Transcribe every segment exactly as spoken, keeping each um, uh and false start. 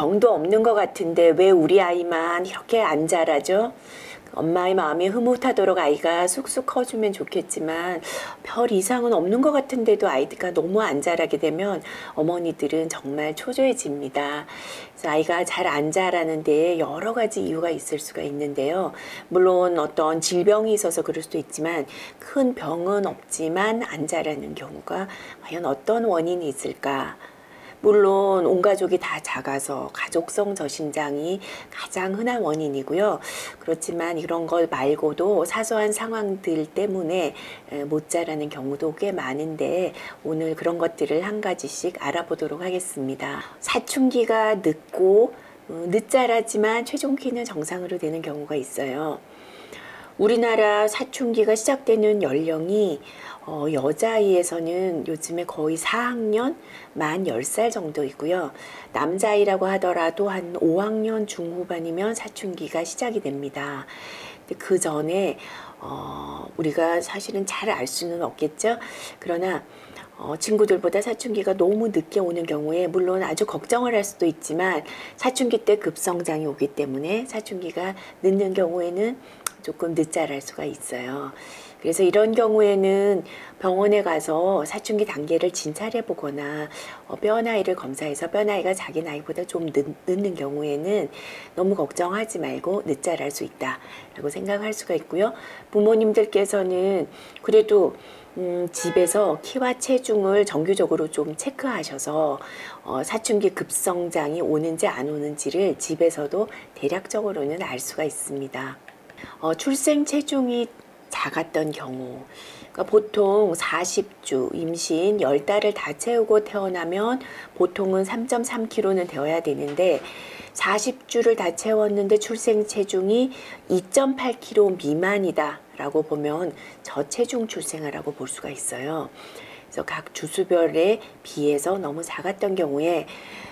병도 없는 것 같은데 왜 우리 아이만 이렇게 안 자라죠? 엄마의 마음이 흐뭇하도록 아이가 쑥쑥 커주면 좋겠지만 별 이상은 없는 것 같은데도 아이가 너무 안 자라게 되면 어머니들은 정말 초조해집니다. 그래서 아이가 잘 안 자라는데 여러 가지 이유가 있을 수가 있는데요. 물론 어떤 질병이 있어서 그럴 수도 있지만 큰 병은 없지만 안 자라는 경우가 과연 어떤 원인이 있을까? 물론 온 가족이 다 작아서 가족성 저신장이 가장 흔한 원인이고요. 그렇지만 이런 것 말고도 사소한 상황들 때문에 못 자라는 경우도 꽤 많은데 오늘 그런 것들을 한 가지씩 알아보도록 하겠습니다. 사춘기가 늦고 늦자라지만 최종 키는 정상으로 되는 경우가 있어요. 우리나라 사춘기가 시작되는 연령이 어, 여자아이에서는 요즘에 거의 사 학년, 만 열 살 정도이고요. 남자아이라고 하더라도 한 오 학년 중후반이면 사춘기가 시작이 됩니다. 근데 그 전에 어, 우리가 사실은 잘 알 수는 없겠죠. 그러나 어, 친구들보다 사춘기가 너무 늦게 오는 경우에 물론 아주 걱정을 할 수도 있지만 사춘기 때 급성장이 오기 때문에 사춘기가 늦는 경우에는 조금 늦자랄 수가 있어요. 그래서 이런 경우에는 병원에 가서 사춘기 단계를 진찰해 보거나 어, 뼈 나이를 검사해서 뼈 나이가 자기 나이보다 좀 늦, 늦는 경우에는 너무 걱정하지 말고 늦자랄 수 있다라고 생각할 수가 있고요. 부모님들께서는 그래도 음, 집에서 키와 체중을 정규적으로 좀 체크하셔서 어, 사춘기 급성장이 오는지 안 오는지를 집에서도 대략적으로는 알 수가 있습니다. 어, 출생 체중이 작았던 경우, 그러니까 보통 사십 주 임신 십 달을 다 채우고 태어나면 보통은 삼 점 삼 킬로그램는 되어야 되는데 사십 주를 다 채웠는데 출생 체중이 이 점 팔 킬로그램 미만이다 라고 보면 저체중 출생아라고 볼 수가 있어요. 그래서 각 주수별에 비해서 너무 작았던 경우에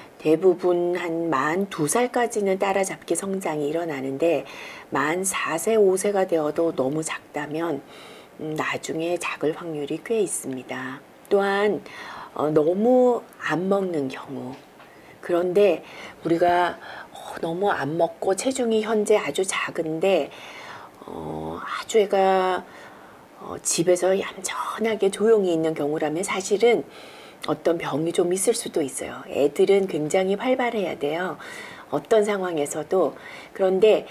대부분 한 만 두 살까지는 따라잡기 성장이 일어나는데 만 사 세, 오 세가 되어도 너무 작다면 음, 나중에 작을 확률이 꽤 있습니다. 또한 어, 너무 안 먹는 경우, 그런데 우리가 어, 너무 안 먹고 체중이 현재 아주 작은데 어, 아주 애가 어, 집에서 얌전하게 조용히 있는 경우라면 사실은 어떤 병이 좀 있을 수도 있어요. 애들은 굉장히 활발해야 돼요. 어떤 상황에서도. 그런데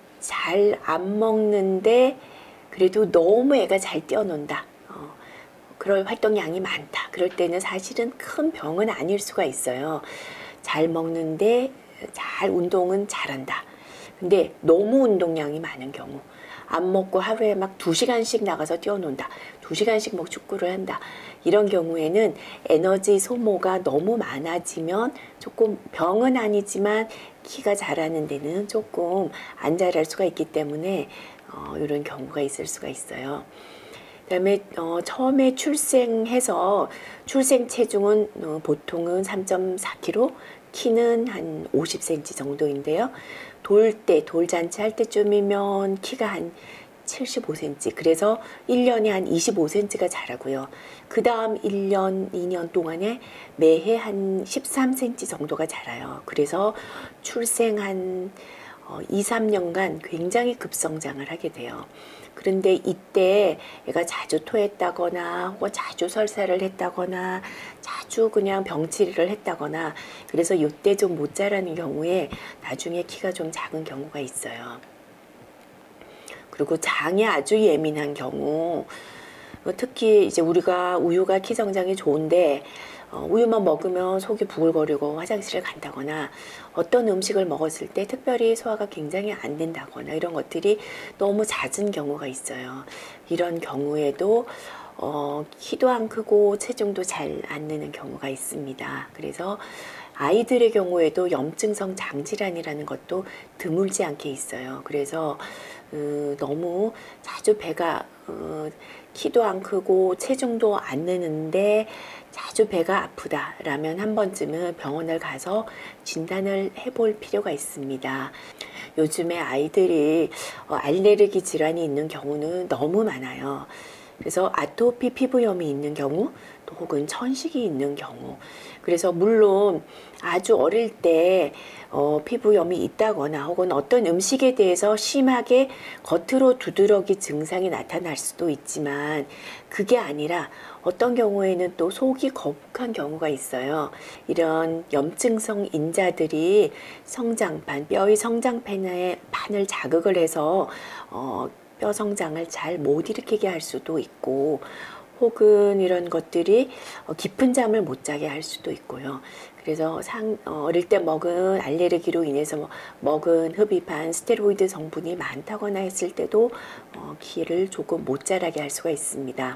잘 안 먹는데 그래도 너무 애가 잘 뛰어논다. 어, 그럴 활동량이 많다. 그럴 때는 사실은 큰 병은 아닐 수가 있어요. 잘 먹는데 잘 운동은 잘한다. 근데 너무 운동량이 많은 경우, 안 먹고 하루에 막 두 시간씩 나가서 뛰어논다. 두 시간씩 뭐 축구를 한다. 이런 경우에는 에너지 소모가 너무 많아지면 조금 병은 아니지만 키가 자라는 데는 조금 안 자랄 수가 있기 때문에 어, 이런 경우가 있을 수가 있어요. 그 다음에 어, 처음에 출생해서 출생 체중은 어, 보통은 삼 점 사 킬로그램, 키는 한 오십 센티미터 정도인데요. 돌 때, 돌잔치 할 때쯤이면 키가 한 칠십오 센티미터, 그래서 일 년에 한 이십오 센티미터가 자라고요. 그 다음 일 년, 이 년 동안에 매해 한 십삼 센티미터 정도가 자라요. 그래서 출생 한 어, 이, 삼 년간 굉장히 급성장을 하게 돼요. 그런데 이때 애가 자주 토했다거나 혹은 자주 설사를 했다거나 자주 그냥 병치레를 했다거나 그래서 이때 좀 못 자라는 경우에 나중에 키가 좀 작은 경우가 있어요. 그리고 장에 아주 예민한 경우, 특히 이제 우리가 우유가 키 성장이 좋은데 어, 우유만 먹으면 속이 부글거리고 화장실을 간다거나 어떤 음식을 먹었을 때 특별히 소화가 굉장히 안 된다거나 이런 것들이 너무 잦은 경우가 있어요. 이런 경우에도 어, 키도 안 크고 체중도 잘 안 느는 경우가 있습니다. 그래서 아이들의 경우에도 염증성 장질환이라는 것도 드물지 않게 있어요. 그래서 어, 너무 자주 배가 어, 키도 안 크고 체중도 안 느는데 자주 배가 아프다라면 한 번쯤은 병원을 가서 진단을 해볼 필요가 있습니다. 요즘에 아이들이 어, 알레르기 질환이 있는 경우는 너무 많아요. 그래서 아토피 피부염이 있는 경우, 또 혹은 천식이 있는 경우. 그래서 물론 아주 어릴 때 어, 피부염이 있다거나 혹은 어떤 음식에 대해서 심하게 겉으로 두드러기 증상이 나타날 수도 있지만, 그게 아니라 어떤 경우에는 또 속이 거북한 경우가 있어요. 이런 염증성 인자들이 성장판, 뼈의 성장판에 판을 자극을 해서 어, 뼈 성장을 잘 못 일으키게 할 수도 있고, 혹은 이런 것들이 깊은 잠을 못 자게 할 수도 있고요. 그래서 상, 어, 어릴 때 먹은 알레르기로 인해서 뭐 먹은 흡입한 스테로이드 성분이 많다거나 했을 때도 어, 기를 조금 못 자라게 할 수가 있습니다.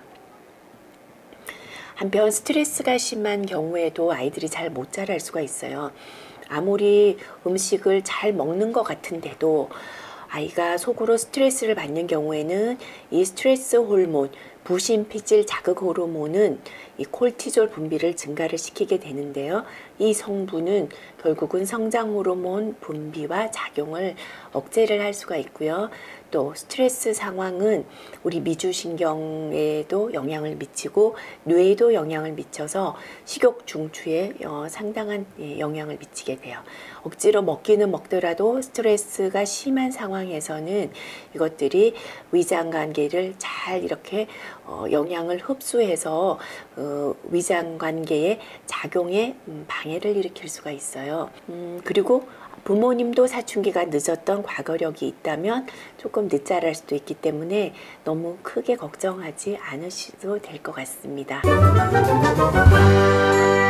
한편 스트레스가 심한 경우에도 아이들이 잘 못 자랄 수가 있어요. 아무리 음식을 잘 먹는 것 같은데도 아이가 속으로 스트레스를 받는 경우에는 이 스트레스 호르몬, 부신피질 자극 호르몬은 이 콜티졸 분비를 증가를 시키게 되는데요. 이 성분은 결국은 성장 호르몬 분비와 작용을 억제를 할 수가 있고요. 또 스트레스 상황은 우리 미주신경에도 영향을 미치고 뇌에도 영향을 미쳐서 식욕 중추에 어, 상당한 영향을 미치게 돼요. 억지로 먹기는 먹더라도 스트레스가 심한 상황에서는 이것들이 위장관계를 잘 이렇게 어, 영향을 흡수해서 어, 위장관계의 작용에 음, 방해를 일으킬 수가 있어요. 음, 그리고 부모님도 사춘기가 늦었던 과거력이 있다면 조금 늦자랄 수도 있기 때문에 너무 크게 걱정하지 않으셔도 될 것 같습니다.